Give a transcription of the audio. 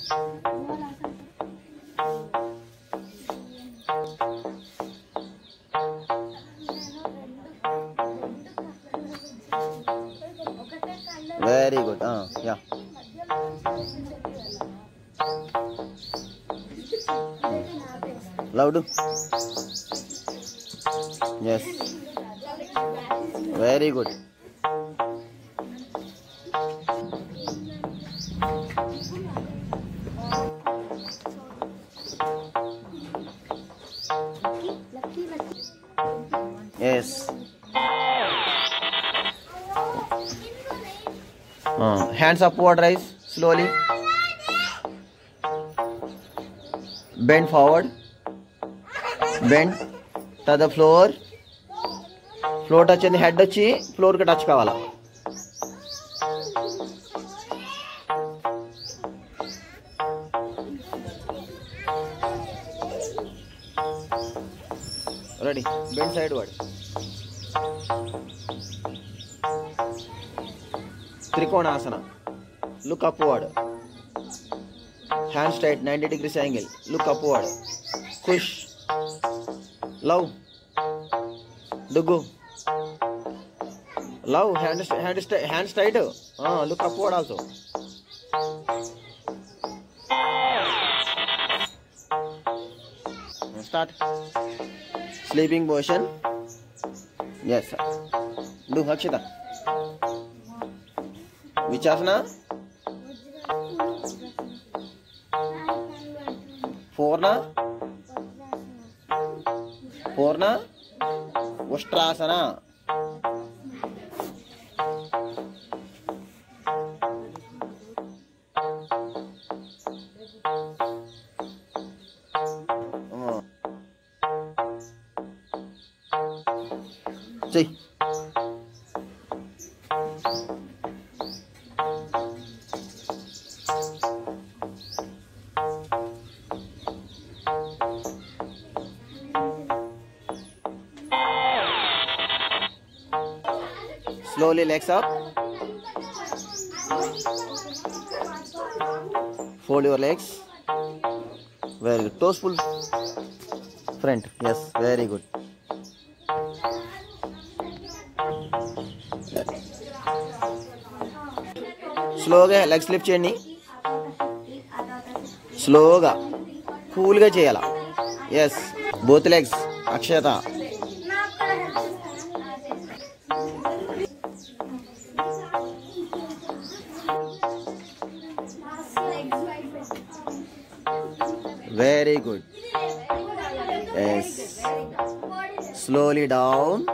Very good. Yeah. Loud. Yes. Very good. Yes. Hands upward, rise slowly. Bend forward. Bend. To the floor. Floor touch and head touch. Floor ka touch kavala. Ready. Bend sideward. Trikonasana. Look upward. Hands straight, 90 degrees angle. Look upward. Push. Love. Dugu. Love. Hands tight. Look upward also. Start. Sleeping motion. Yes. Do Akshita. Which asana? Purna Ustrasana. See. Slowly legs up. Fold your legs. Very good. Toes pull front. Yes, very good. స్లోగా legs lift చేయండి. స్లోగా కూల్గా చేయాల. Yes, both legs. Akshata. Very good. Yes, slowly down.